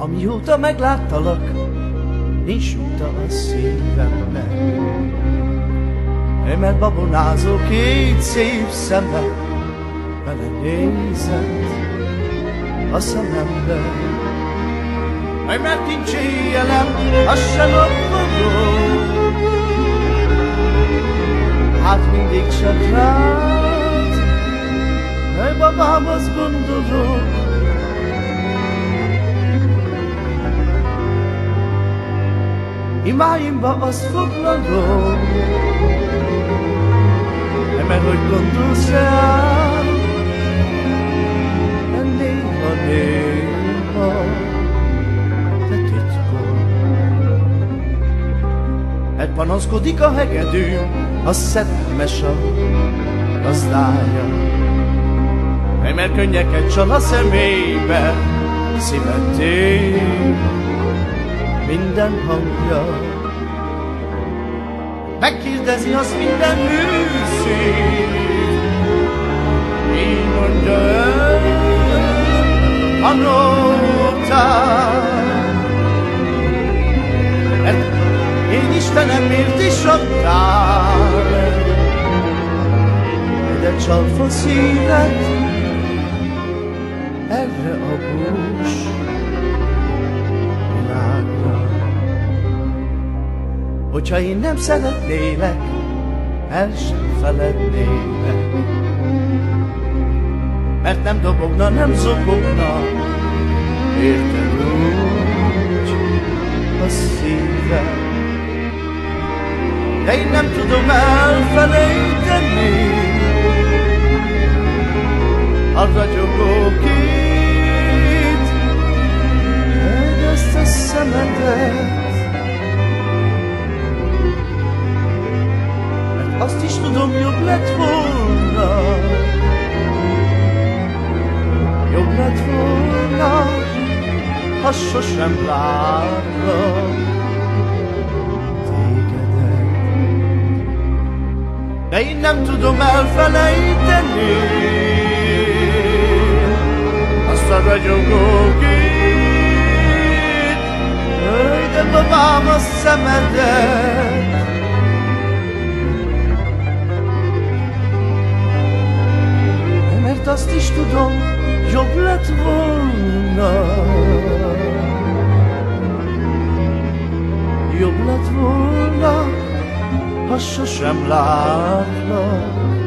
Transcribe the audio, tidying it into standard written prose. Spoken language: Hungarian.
Amióta megláttalak, nincs nyugta a szívemben. Mert babonázó két szép szeme, belenézett a szemembe. Mert nincs éjjelem, az se nappaló, hát mindig csak rád, babám, azt gondolok. Imáimba azt foglalom, mert hogy gondolsz rám, néha te titkol. Mert panaszkodik a hegedű, a szerelmes a gazdája, mert könnyeket csal a szemébe, szívet ér minden hangja. Megkérdezi azt minden műszét, így mondja el a nótát. Mert én Istenem miért is adtál, de csalfa szívet erre a bús világra. Hogyha én nem szeretnélek, el sem felednélek, mert nem dobogna, nem zokogna, érted úgy a szívem. De én nem tudom elfelejteni a ragyogó két, meg ezt a szemedet. Mert azt is tudom, jobb lett volna, jobb lett volna, ha sosem látlak tégedet. De én nem tudom elfelejteni azt a ragyogó két, de babám, a szemedet. Mert azt is tudom, jobb lett volna, jobb lett volna, ha sosem látlak